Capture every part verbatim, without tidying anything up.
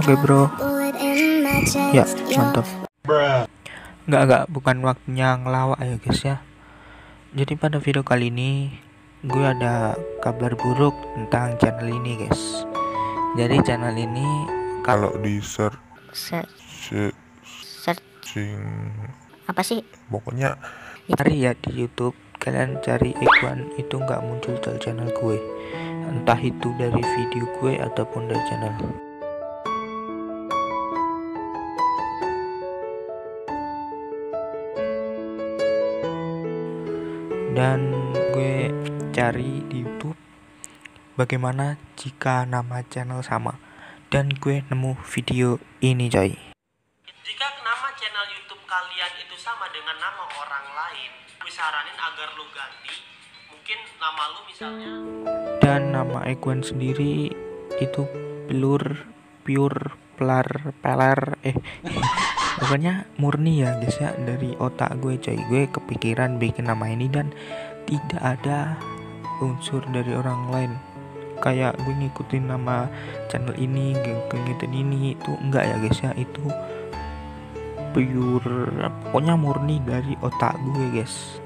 Oke bro. Ya mantap. Nggak nggak bukan waktunya ngelawak ya guys ya. Jadi pada video kali ini gue ada kabar buruk tentang channel ini guys. Jadi channel ini kalau di search Search, searching apa sih? pokoknya cari ya di YouTube, kalian cari Ikhwan itu nggak muncul dari channel gue, entah itu dari video gue ataupun dari channel. Dan gue cari di YouTube bagaimana jika nama channel sama, dan gue nemu video ini coy. Jika nama channel YouTube kalian itu sama dengan nama orang lain, gue saranin agar lu ganti. Mungkin nama lu misalnya. Dan nama Ikhwan sendiri itu pelur pure pelar pelar eh pokoknya murni ya guys ya, dari otak gue coy. Gue kepikiran bikin nama ini dan tidak ada unsur dari orang lain, kayak gue ngikutin nama channel ini, ngikutin ini, itu enggak ya guys ya. Itu pure, pokoknya murni dari otak gue guys.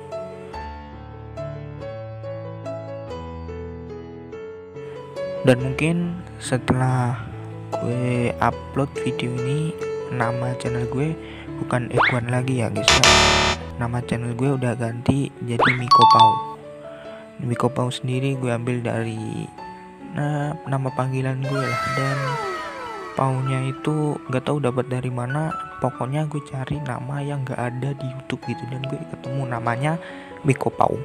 Dan mungkin setelah gue upload video ini, nama channel gue bukan Ikhwan lagi ya guys ya. Nama channel gue udah ganti jadi Miko Pau. Miko Pau sendiri gue ambil dari nah, nama panggilan gue lah, dan Paunya itu nggak tahu dapat dari mana. Pokoknya gue cari nama yang nggak ada di YouTube gitu, dan gue ketemu namanya Miko Pau.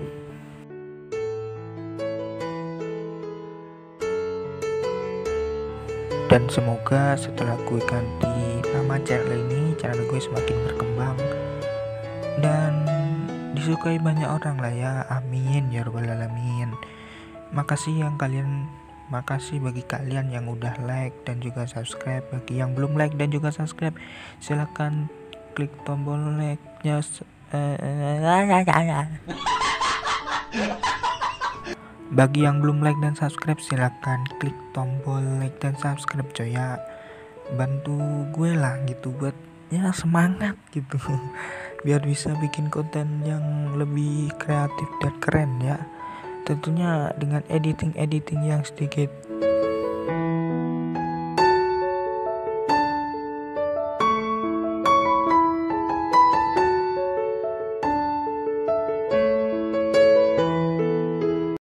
Dan semoga setelah gue ganti nama channel ini, channel gue semakin berkembang dan disukai banyak orang lah ya, amin ya rabbal alamin. Makasih yang kalian makasih bagi kalian yang udah like dan juga subscribe. Bagi yang belum like dan juga subscribe, silahkan klik tombol like-nya. Bagi yang belum like dan subscribe, silahkan klik tombol like dan subscribe coy ya. Bantu gue lah gitu, buat ya semangat gitu biar bisa bikin konten yang lebih kreatif dan keren ya. Tentunya dengan editing-editing yang sedikit